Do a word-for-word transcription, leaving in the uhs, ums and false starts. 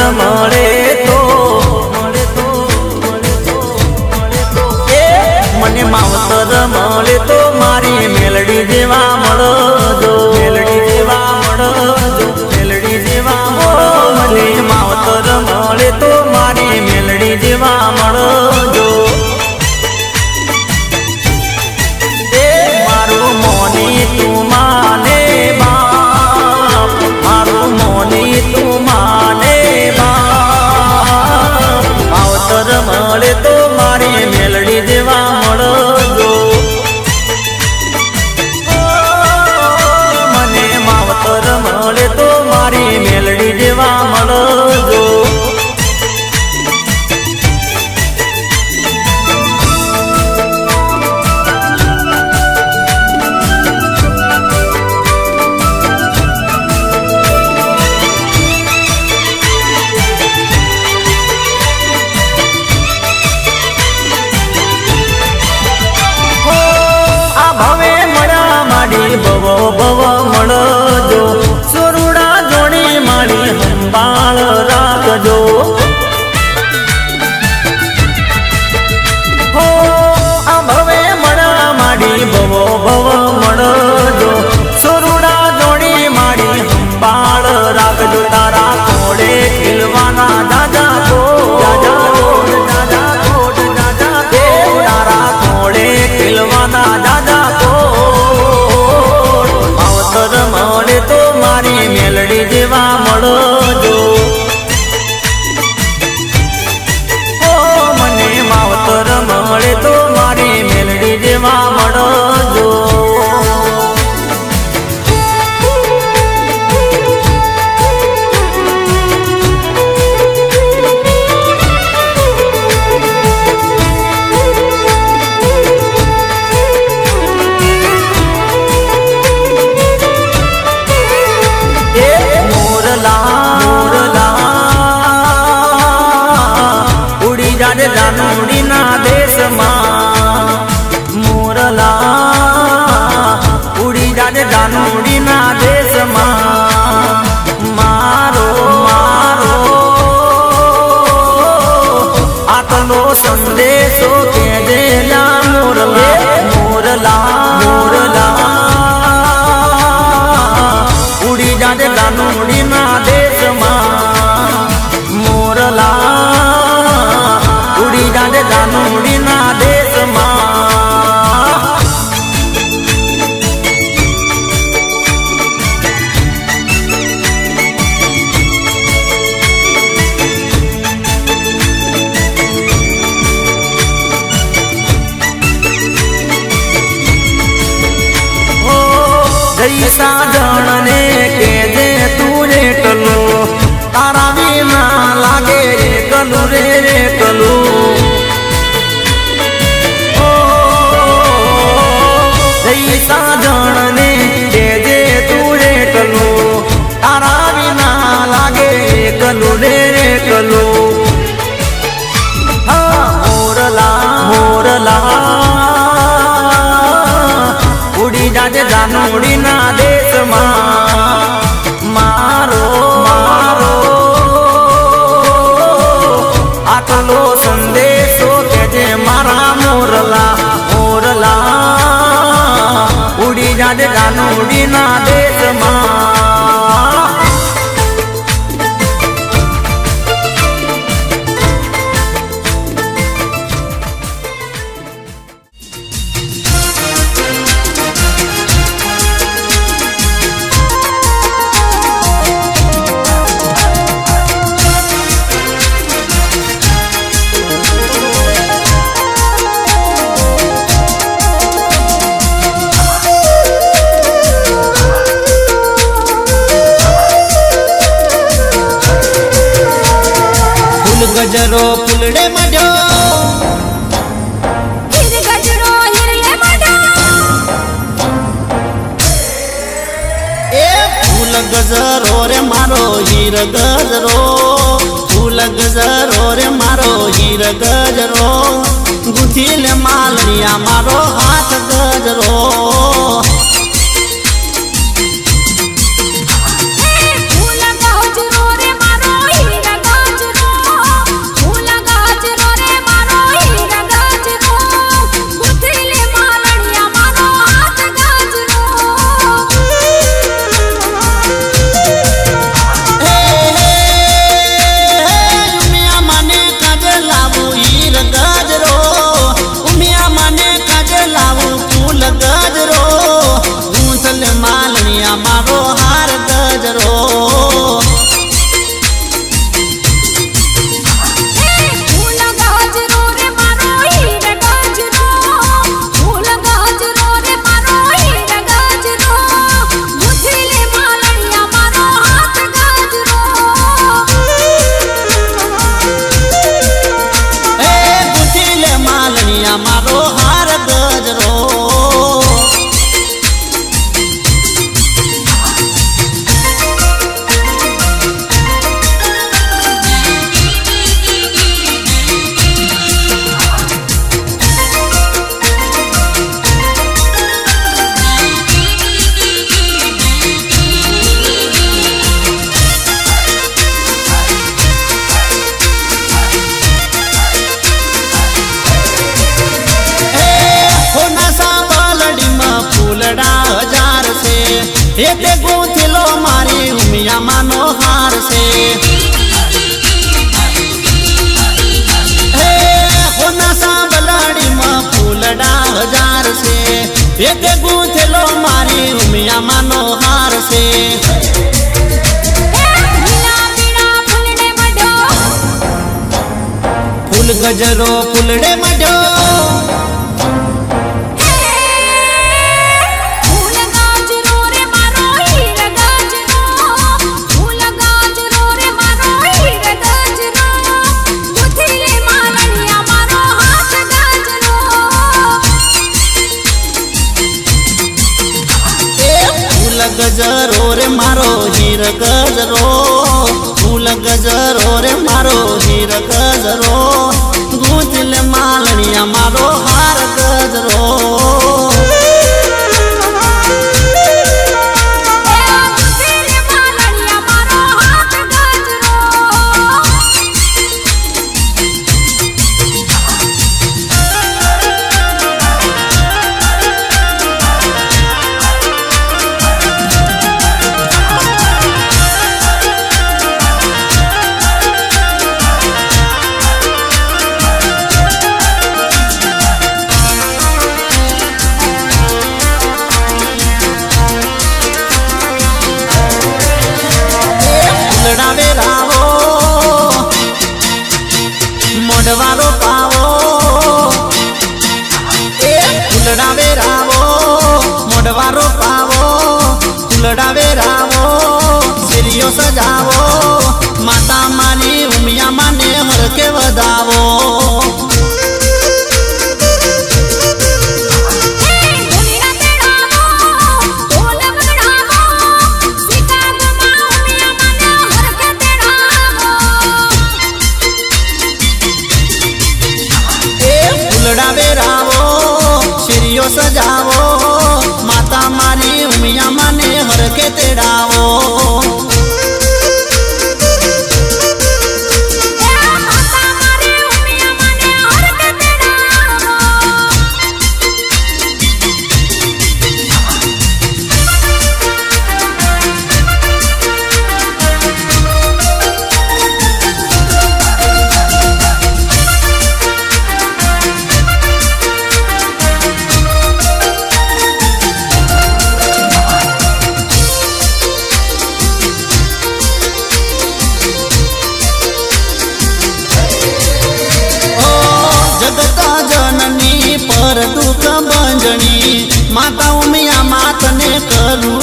મળે તો મળે તો મળે તો મળે તો એ મને માવતર મળે તો મારી મેલડી જેવા મળજો મેલડી જેવા મળજો મેલડી જેવા મળો મને માવતર મળે તો મારી મેલડી જેવા મળજો એ મારું મોની તું માને બાપ મારું મોની તું માને બાપ માવતર મળે તો મારી મેલડી જેવા મળજો મને માવતર મળે તો મારી મેલડી જેવા મળજો ભવ ભવ મળજો સુરુડા જોડી માળી સંભાળ રાખજો હો આ ભવે મળા માડી ભવ ભવ મળજો સુરુડા જોડી માળી સંભાળ રાખજો તારા કોડે ખીલવાના દાદા તો દાદા કોડ દાદા કોડ દાદા તે તારા કોડે ખીલવાના દાદા તો મળે તો મારી મેલડી જેવા મળજો ઓ મને માવતર મળે તો મારી મેલડી જેવા મળજો જાનુડીના દેશમાં મોરલા ઉડી જાડે જાનુડીના દેશમાં મારો મારો આટલો સંદેશો કે દેલા મોરલા મોરલા મોરલા ઉડી જાડે જાનુડીના દેશમાં મોરલા ઉડી જાડે જાનુડીના દેશમાં હો જઈ સાજણને કે જે તું એકલો તારા વિના લાગે એકલું રે એકલું સાજણને જે જે તું એકલું તારા વિના લાગે એકલું રે એકલું હા મોરલા મોરલા ઉડી જાજે જાનુડીના દેશમાં મારો મારો આટલો સંદેશો કે જે મારા મોરલા મોરલા ઉડી જાડે જાનુડીના દેશમાં ગજરો ફૂલડે મડ્યો હીર ગજરો હીરલે મડ્યો એ ફૂલ ગજરો રે મારો હીર ગજરો ફૂલ ગજરો રે મારો હીર ગજરો ગુથીલ માલણિયા મારો હાથ ગજરો ફૂલ ગજરો રે મારો હીર ગજરો फूल गजरो गूंथल मालनिया मारो हार गजरो मारो हार गजरो हजार से एते गूंथिलो मारी उमिया मानो हार से हे होना सा बलाड़ी माँ फूलड़ा हजार से एते गूंथिलो मारी उमिया मानो हार से फूल गजरो फूलड़े मडो गजरो रे मारो हीर गजरो फूल गजरो रे मारो हीर गजरो गूंथल मालनिया मारो हार गजरो मोडवारो पावो ए फूलड़ावे रावो मोडवारो पावो फूलड़ावे रावो सिरियो सजावो माता मानी उमिया माने हर के वदावो सिरियो सजावो माता मानी उमिया माने हर के तेड़ावो दुख बंजनी माता उमिया मात ने करू